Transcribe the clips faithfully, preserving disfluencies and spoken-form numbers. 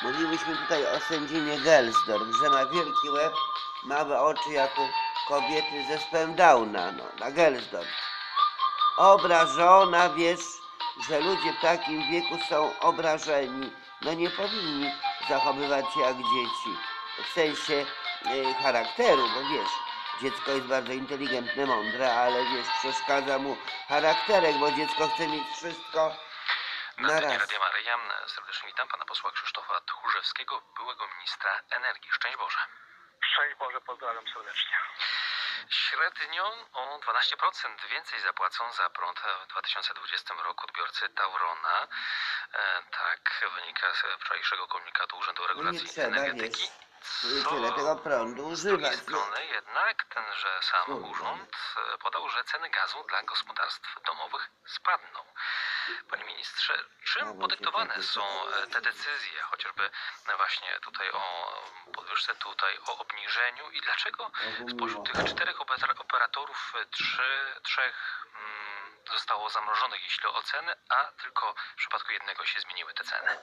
Mówiłyśmy tutaj o sędzinie Gelsdorf, że ma wielki łeb, małe oczy jak u kobiety z zespołem Downa, no, na Gelsdorf. Obrażona, wiesz, że ludzie w takim wieku są obrażeni. No nie powinni zachowywać się jak dzieci. W sensie e, charakteru, bo wiesz, dziecko jest bardzo inteligentne, mądre, ale wiesz, przeszkadza mu charakterek, bo dziecko chce mieć wszystko na raz. Radia Maryja, serdecznie witam pana posła Krzysztofa Tchórzewskiego, byłego ministra energii. Szczęść Boże. Szczęść Boże, pozdrawiam serdecznie. Średnio o dwanaście procent więcej zapłacą za prąd w dwa tysiące dwudziestym roku odbiorcy Taurona. E, tak wynika z wczorajszego komunikatu Urzędu No Regulacji nie trzeba, Energetyki. wiesz, tyle tego prądu Z używać. drugiej strony jednak tenże sam Kurde. urząd podał, że ceny gazu dla gospodarstw domowych spadną. Panie ministrze, czym Nawet podyktowane takie są te decyzje, chociażby właśnie tutaj o podwyżce, tutaj o obniżeniu i dlaczego spośród tych czterech oper- operatorów trzy, trzech mm, zostało zamrożonych, jeśli o ceny, a tylko w przypadku jednego się zmieniły te ceny?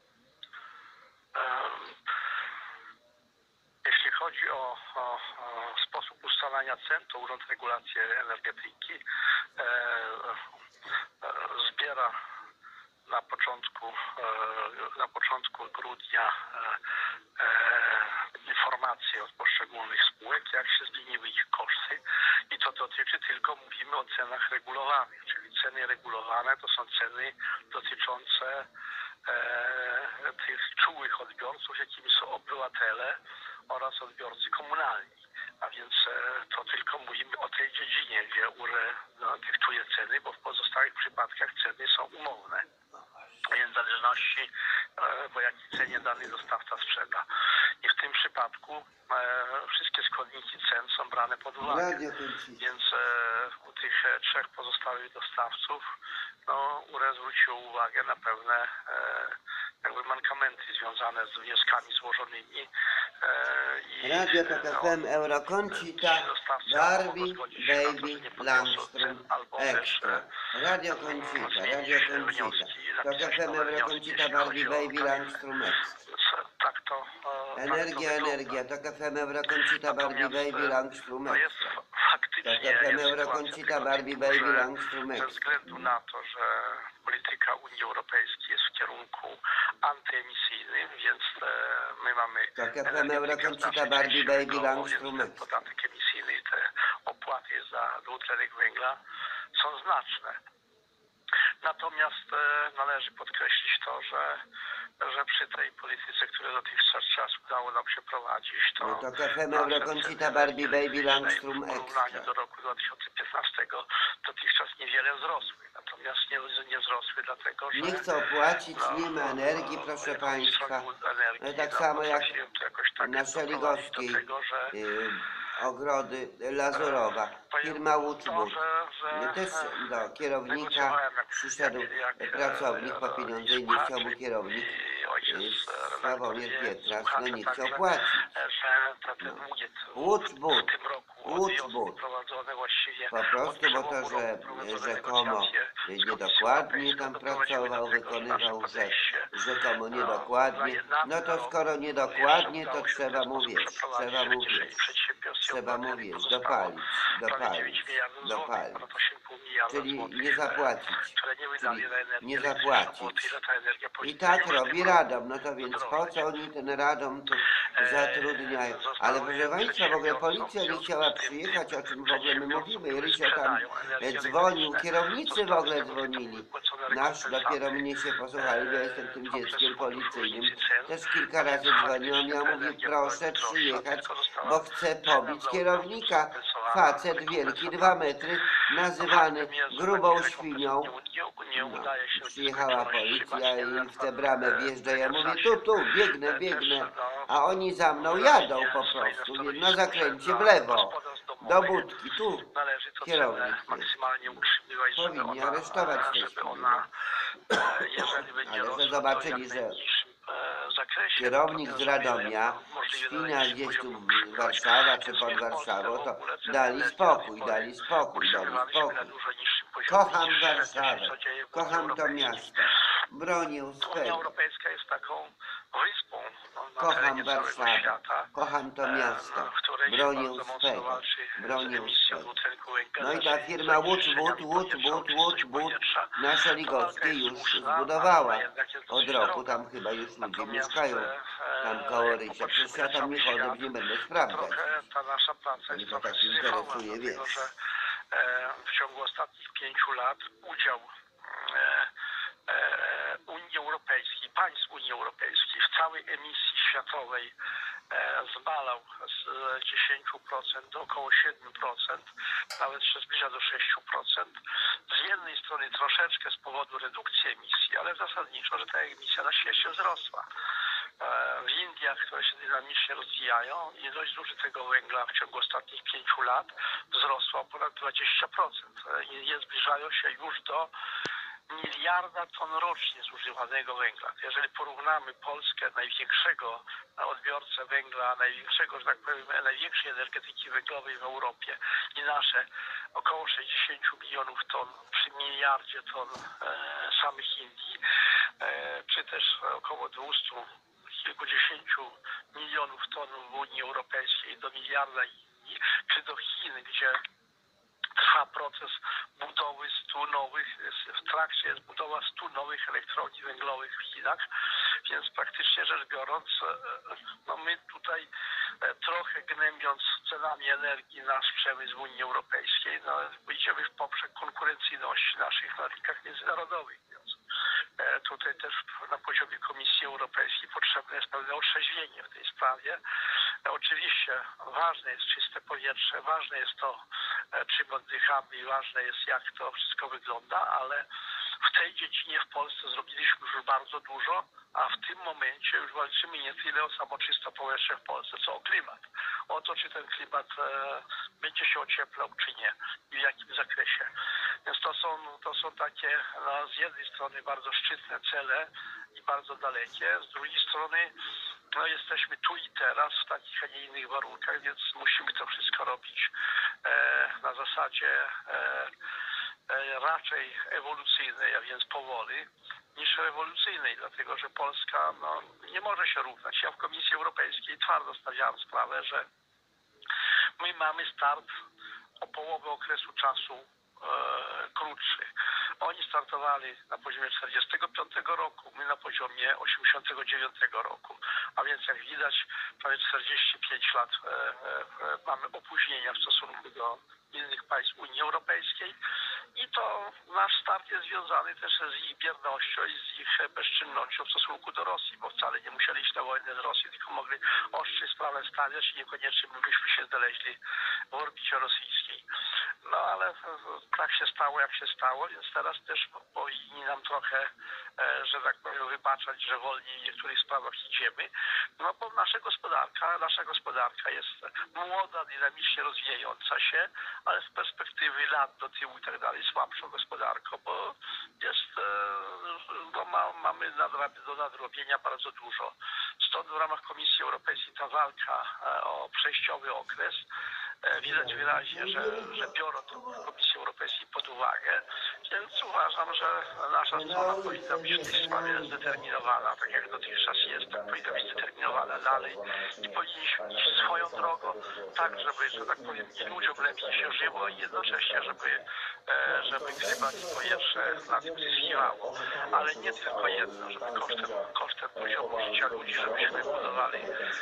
Em, Jeśli chodzi o, o, o sposób ustalania cen, to Urząd Regulacji Energetyki e, e, zbiera na początku, e, na początku grudnia e, e, informacje od poszczególnych spółek, jak się zmieniły ich koszty i to dotyczy tylko, mówimy o cenach regulowanych, czyli ceny regulowane to są ceny dotyczące e, tych czułych odbiorców, jakimi są obywatele oraz odbiorcy komunalni. A więc e, to tylko mówimy o tej dziedzinie, gdzie U R E no, dyktuje ceny, bo w pozostałych przypadkach ceny są umowne. Więc w zależności e, po jakiej cenie dany dostawca sprzeda. I w tym przypadku e, wszystkie składniki cen są brane pod uwagę. Radio kończy. Więc e, u tych e, trzech pozostałych dostawców no, U R E zwróciło uwagę na pewne e, jakby mankamenty związane z wnioskami złożonymi. E, i, Radio Tok no, F M, Eurokoncita, ci dostawcy Barbie, albo zgodzić się na to, Baby, że nie podniosą Langstrom, cen, albo też, Extra. e, Radio Koncita, Radio Koncita. Tok F M, Eurokoncita, Barbie, Baby, Langstrom, Extra. Tak to, e, Energia, tak to energia, Tok F M, Eurokoncita, Barbie, Baby, Langstrom, to jest Extra. faktycznie Tok F M, jest Eurokoncita, sytuacja tego Barbie, typu, Baby, że Langstrom, ze Extra. względu na to, że polityka Unii Europejskiej jest w kierunku antyemisyjnym, więc e, my mamy Tok F M, energetykę Eurokoncita, znacznie Barbie, częściej Baby, węglową, Langstrom, więc ten Extra. podatek emisyjny i te opłaty za dwutlenek węgla są znaczne. Natomiast e, należy podkreślić to, że, że przy tej polityce, którą dotychczas udało nam się prowadzić, to No to Tok F M, nasze Eurokoncita, ceny Barbie, Baby, elektrycznej Langstrom, w porównaniu Extra. do roku dwa tysiące piętnastego dotychczas niewiele wzrosły. Natomiast nie, nie wzrosły dlatego, że... Nie chcą płacić, no, nie ma energii, no, proszę jako Państwa. ministrowi energii, No tak no, samo jak potrafiłem to jakoś tak na doprowadzić Szeligowskiej do tego, że y, ogrody Lazurowa, powiem firma to, Łuczbud. że, że Też do kierownika negocjowałem, jak- przyszedł jak- jak, pracownik po e, pieniądze i nie słuchacze chciał mu kierownik i ojciec, y, e, Sławomir redaktor, Pietras, no słuchacze nie chciał także, płacić. że te- ten ługiet Łuczbud, w tym roku od Łuczbud. wiosny prowadzone właściwie Po prostu, bo to, że rzekomo niedokładnie tam pracował, wykonywał, że rzekomo niedokładnie, no to skoro niedokładnie, to trzeba mu wierzyć, trzeba mu wierzyć, trzeba mu wierzyć, dopalić, dopalić, dopalić, czyli nie zapłacić, czyli nie zapłacić. I tak robi Radom, no to więc po co oni ten Radom tu zatrudniają? Ale proszę Państwa, w ogóle policja nie chciała przyjechać, o czym w ogóle my mówimy, Rysio tam dzwonił, kierownicy w ogóle dzwonili. Nasz dopiero mnie się posłuchali, bo ja jestem tym dzieckiem policyjnym. Też kilka razy dzwoniłam, ja mówię, proszę przyjechać, bo chcę pobić kierownika. Facet wielki, dwa metry, nazywany grubą świnią. No, przyjechała policja i w tę bramę wjeżdża, ja mówię, tu, tu, biegnę, biegnę. A oni za mną jadą po prostu, na zakręcie w lewo, do budki, tu kierownik jest. Powinni aresztować tę świnię. Ale że zobaczyli, że kierownik z Radomia, świnia gdzieś tu Warszawa czy pod Warszawą, to dali spokój, dali spokój, dali spokój. poziomie Kocham niż średnio się Warszawę, co dzieje w Unii kocham to Europejskiej. miasto, bronię Unia swego. Europejska jest taką wyspą no, na Kocham terenie całego Warszawę, świata, kocham to e, miasto, no, w której się bronię bardzo mocno swego, walczy z bronię emisją swego. dwutlenku węgla, No i z ta firma Łódź, Wód, zanieczyszczeniami Łódź, powietrza, Wód, czystość Łódź, Wód powietrza. na To walka Szeligowskiej jest już słuszna, zbudowała ale jednak jest od dosyć roku, droga. tam chyba już ludzie Natomiast mieszkają, e, tam koło jak Rysia. Przecież popatrzymy ja na tam cały nie chodzę, świat, nie będę to sprawdzać. trochę ta nasza praca Mnie jest to trochę tak syzyfowa, interesuje, dlatego wiesz. że e, w ciągu ostatnich pięciu lat udział e, e, Unii Europejskiej, państw Unii Europejskiej w całej emisji światowej e, zmalał z dziesięć procent do około siedem procent, nawet się zbliża do sześć procent. Z jednej strony troszeczkę z powodu redukcji emisji, ale zasadniczo, że ta emisja na świecie wzrosła. W Indiach, które się dynamicznie rozwijają, ilość zużytego węgla w ciągu ostatnich pięciu lat wzrosła o ponad dwadzieścia procent. I zbliżają się już do miliarda ton rocznie zużywanego węgla. Jeżeli porównamy Polskę, największego odbiorcę węgla, największego, że tak powiem, największej energetyki węglowej w Europie i nasze około sześćdziesiąt milionów ton przy miliardzie ton e, samych Indii, e, czy też około dwieście kilkudziesięciu milionów ton w Unii Europejskiej do miliarda Indii, czy do Chin, gdzie trwa proces budowy stu nowych, w trakcie jest budowa stu nowych elektrowni węglowych w Chinach, więc praktycznie rzecz biorąc, no my tutaj trochę gnębiąc cenami energii nasz przemysł w Unii Europejskiej, no idziemy w poprzek konkurencyjności naszych na rynkach międzynarodowych, więc tutaj też na poziomie Komisji Europejskiej potrzebne jest pewne otrzeźwienie w tej sprawie. Oczywiście ważne jest czyste powietrze, ważne jest to, czym oddychamy i ważne jest, jak to wszystko wygląda, ale w tej dziedzinie w Polsce zrobiliśmy już bardzo dużo, a w tym momencie już walczymy nie tyle o samo czyste powietrze w Polsce, co o klimat. O to, czy ten klimat e, będzie się ocieplał, czy nie i w jakim zakresie. Więc to są, to są takie no, z jednej strony bardzo szczytne cele i bardzo dalekie, z drugiej strony no, jesteśmy tu i teraz w takich, a nie innych warunkach, więc musimy to wszystko robić e, na zasadzie e, e, raczej ewolucyjnej, a więc powoli, niż rewolucyjnej, dlatego że Polska no, nie może się równać. Ja w Komisji Europejskiej twardo stawiałem sprawę, że my mamy start o połowę okresu czasu e, krótszy. Oni startowali na poziomie czterdziestego piątego roku, my na poziomie osiemdziesiątego dziewiątego roku. A więc jak widać, prawie czterdzieści pięć lat e, e, mamy opóźnienia w stosunku do innych państw Unii Europejskiej i to nasz start jest związany też z ich biernością i z ich bezczynnością w stosunku do Rosji, bo wcale nie musieli iść na wojnę z Rosji, tylko mogli ostrzyj sprawę stawiać i niekoniecznie my byśmy się znaleźli w orbicie rosyjskiej. No ale tak się stało, jak się stało, więc teraz też powinni nam trochę, że tak powiem, wybaczać, że wolniej w niektórych sprawach idziemy, no bo nasza gospodarka, nasza gospodarka jest młoda, dynamicznie rozwijająca się, ale z perspektywy lat do tyłu i tak dalej słabszą gospodarką, bo jest, no ma, mamy do nadrobienia bardzo dużo. Stąd w ramach Komisji Europejskiej ta walka o przejściowy okres widać wyraźnie, że, że biorą to Komisji Europejskiej pod uwagę, więc uważam, że nasza strona powinna być w tej sprawie zdeterminowana, tak jak dotychczas jest, tak powinna być zdeterminowana dalej i powinniśmy iść swoją drogą, tak żeby, że tak powiem, i ludziom lepiej się żyło i jednocześnie, żeby, żeby klimat i powietrze nad tym zyskiwało. Ale nie tylko jedno, żeby kosztem, kosztem poziomu życia ludzi, żebyśmy budowali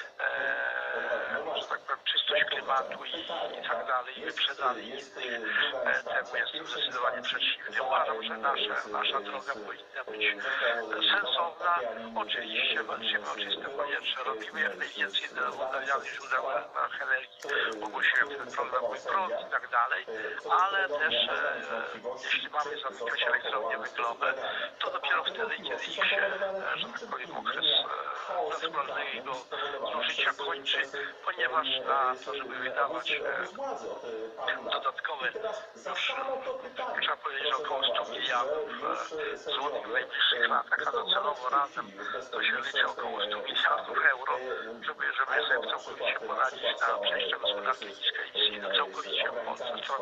e, że tak powiem, czystość klimatu i, i tak dalej, i wyprzedzali innych. E, temu jestem zdecydowanie przeciwny. Uważam, że nasza, nasza droga powinna być sensowna. Oczywiście walczymy o czyste powietrze, robimy jak najwięcej do odnawialnych źródeł energii, ogłosiłem ten program Mój Prąd i tak dalej, ale też e, jeśli mamy zamykać elektrownie węglowe, to dopiero wtedy, kiedy ich się, e, że tak powiem, okres e, naturalnego zużycia kończy, ponieważ na to, żeby wydawać e, dodatkowe, już trzeba powiedzieć, że około stu miliardów e, złotych w najbliższych latach, a docelowo razem to się liczy około stu miliardów euro, żeby, żeby sobie całkowicie poradzić na przejście gospodarki niskoemisyjnej, całkowicie w Polsce z transportem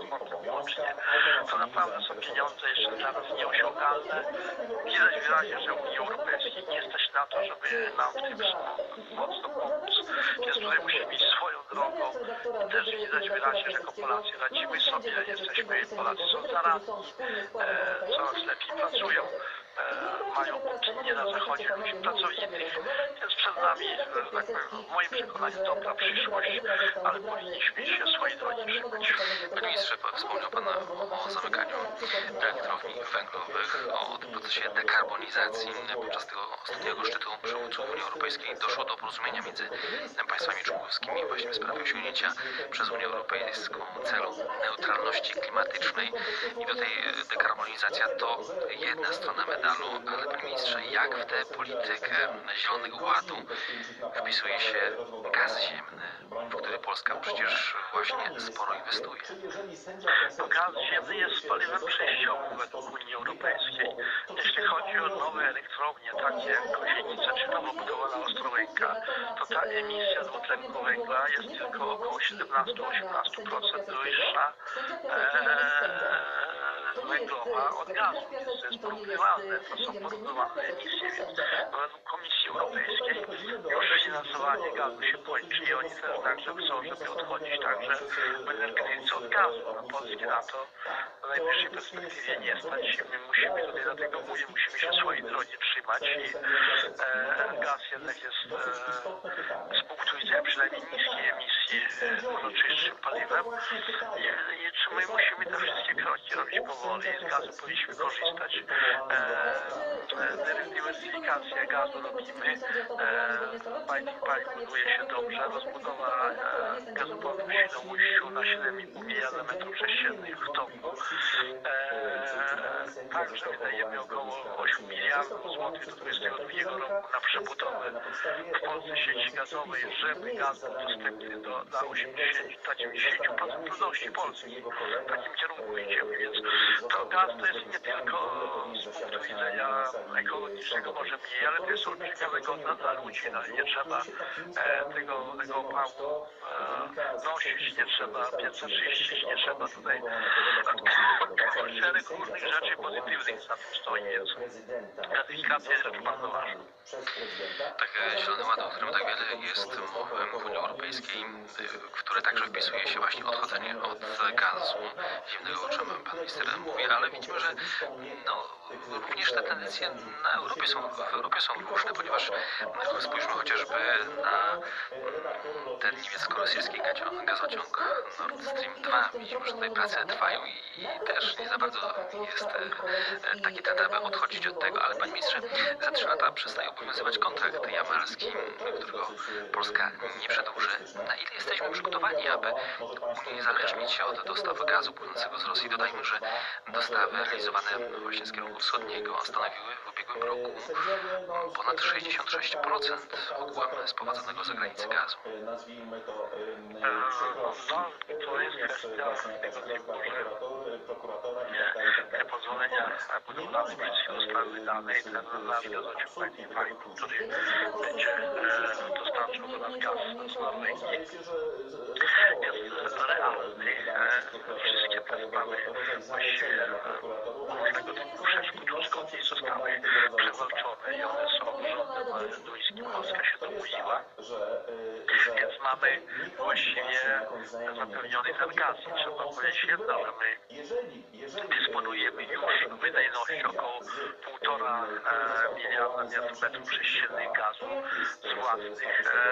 włącznie. To naprawdę są pieniądze jeszcze dla nas nieosiągalne. Widać wyraźnie, że Unii Europejskiej nie stać na to, żeby nam w tym mocno pomóc. Więc tutaj musimy iść swoją drogą i też widać wyraźnie, że jako Polacy radzimy sobie, jesteśmy, Polacy są zaradni, e, coraz lepiej pracują, e, mają opinię na Zachodzie ludzi pracowitych, więc przed nami, e, tak powiem, w moim przekonaniu dobra przyszłość, ale powinniśmy się swojej drogi trzymać. Panie ministrze, wspomniał Pan o, o zamykaniu elektrowni węglowych, o tym procesie dekarbonizacji. Podczas tego ostatniego szczytu przywódców Unii Europejskiej doszło do porozumienia między państwami członkowskimi właśnie w sprawie osiągnięcia przez Unię Europejską celu neutralności klimatycznej i tutaj dekarbonizacja to jedna strona medalu, ale Panie Ministrze, jak w tę politykę Zielonego Ładu wpisuje się gaz ziemny, w który Polska przecież właśnie sporo inwestuje? No, gaz ziemny jest paliwem przejściowym według Unii Europejskiej. Jeśli chodzi o nowe elektrownie, takie jak Kozienica czy nowo budowana Ostrołęka, to ta emisja dwutlenku węgla jest tylko około siedemnaście do osiemnastu procent wyższa e, węglowa od gazu. Więc to jest porównywalne, to są porównywalne emisje, więc według Komisji Europejskiej już finansowanie gazu się kończy i oni też także chcą, żeby odchodzić także w energetyce od gazu. Na Polskie na to w najbliższej perspektywie nie stać. My musimy tutaj, dlatego mówię, musimy się swojej drogi trzymać i e, gaz jednak jest e, z punktu widzenia przynajmniej niskiej emisji e, dużo czystszym paliwem i, i czy my musimy te wszystkie kroki robić powoli. Z gazu powinniśmy korzystać. E, e, dywersyfikację gazu robimy. Baltic Pipe buduje się dobrze. Rozbudowa e, gazoportu w Świnoujściu na siedem i pół miliarda metrów sześciennych w toku. E, także wydajemy około ośmiu miliardów złotych do dwudziestego drugiego roku na przebudowę w Polsce sieci gazowej, żeby gaz był dostępny do, dla osiemdziesięciu do dziewięćdziesięciu procent ludności Polski. W takim kierunku idziemy, więc to gaz to jest nie tylko z punktu widzenia ekologicznego może mniej, ale to jest olbrzymia wygoda dla ludzi. No, nie trzeba e, tego, tego opału e, nosić, nie trzeba pieca czyścić, nie trzeba tutaj szereg różnych rzeczy pozytywnych za tym stoi, więc gazyfikacja jest rzecz bardzo ważna. Tak, Zielony Ład, o którym tak wiele jest mowy w Unii Europejskiej, które także wpisuje się właśnie odchodzenie od gazu ziemnego, o czym Pan Minister mówi, ale widzimy, że no, również te tendencje na Europie są, w Europie są różne, ponieważ spójrzmy chociażby na ten niemiecko-rosyjski gazociąg Nord Stream dwa. Widzimy, że tutaj prace trwają i też nie za bardzo jest taki trend, aby odchodzić od tego, ale Panie Ministrze, za trzy lata przestaje obowiązywać kontrakt jamalski, którego Polska nie przedłuży. Na ile jesteśmy przygotowani, aby uniezależnić się od dostaw gazu płynącego z Rosji? Dodajmy, że dostawy realizowane właśnie z kierunku wschodniego stanowiły w ubiegłym roku ponad sześćdziesiąt sześć procent ogółem sprowadzonego z zagranicy gazu. No, to jest kwestia tego typu, że te pozwolenia budowlane przez chwilę zostały wydane i ten nasz gazociąg Baltic Pipe, który będzie e, dostarczał do nas gaz z Norwegii, jest realny. E, wszystkie te sprawy właściwie różnego typu przeszkód uzgodnień zostały przewalczone i one są rządem duńskim. Polska się domówiła, więc mamy właściwie zapewniony ten gaz. I trzeba powiedzieć jedno, że my dysponujemy już wydajnością około półtora e, miliarda metrów sześciennych gazu z własnych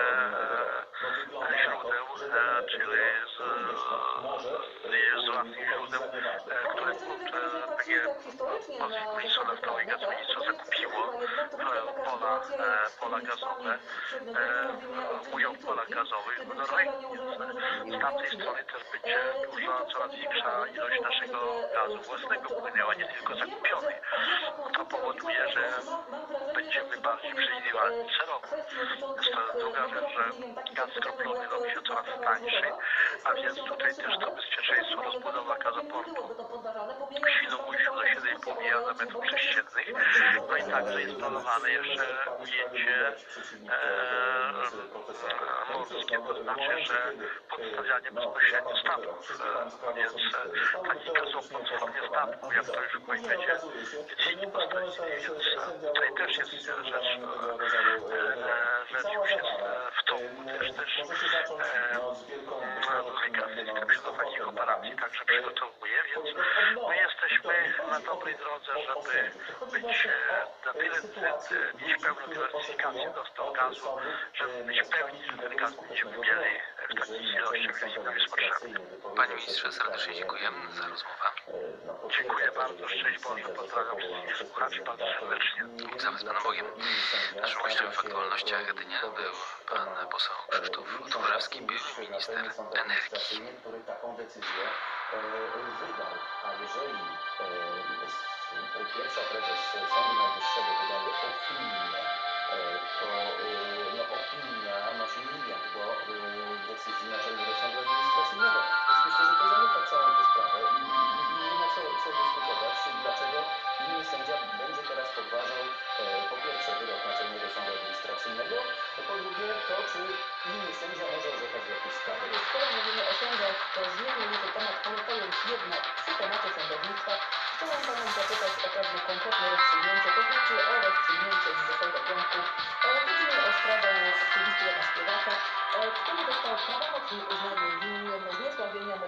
e, źródeł, e, czyli z, z, z własnych źródeł, e, które P G Polskie Górnictwo Naftowe i Gazownictwo zakupiło e, pola, e, pola gazowe, e, udział w polach gazowych w Norwegii. Z tamtej strony też będzie duża, coraz większa ilość naszego gazu własnego płynęła, nie tylko zakupiony. To powoduje, że będziemy bardziej przewidywalni celowo. Jest to druga rzecz, że gaz skroplony robi się coraz tańszy, a więc tutaj też to bezpieczeństwo rozbudowa gazoportu w Świnoujściu do siedem pomija do metrów sześciennych. No i także instalowane jeszcze ujęcie e, morskie, to znaczy, że podstawianie bezpośrednio statków, e, więc e, taki gazopłot w formie statku, jak to już w będzie, dzieci postawili, więc e, tutaj też jest rzecz, e, rzecz już jest e, w toku, też też Delegacja takich operacji także przygotowuje, więc my jesteśmy na dobrej drodze, żeby być e, na tyle, e, mieć pełną dywersyfikację dostaw gazu, żeby być pewni, że ten gaz będziemy mieli w takich ilościach, jakie nam jest potrzebny. Panie ministrze, serdecznie dziękujemy za rozmowę. Dziękuję bardzo, szczęść Boże, pozdrawiam wszystkich słuchaczy bardzo serdecznie. Witamy z Panem Bogiem. Naszym gościem w aktualnościach dnia był pan poseł Krzysztof Tchórzewski, były minister energii. który taką decyzję e, wydał. A jeżeli e, pierwsza prezes Sądu Najwyższego wydaje opinię, e, to e, no, opinia nosi miliard do e, decyzji Naczelnego Sądu Administracyjnego. Więc myślę, że to zamyka całą tę sprawę i, i, i nie ma co, co dyskutować, dlaczego inny sędzia będzie teraz podważał e, po pierwsze wyrok Naczelnego Sądu Administracyjnego, a po drugie to, czy inny sędzia może orzekać w jakiejś sprawie. Skoro mówimy o sędziach, to zmienimy ten temat, pozostając jednak przy temacie sądownictwa, chciałam Panią zapytać o pewne konkretne rozstrzygnięcie, to znaczy o rozstrzygnięcie z zeszłego piątku. E, Chodzi o sprawę aktywisty Jana Śpiewaka, e, który dostał prawomocne uznanie winnym zniesławienia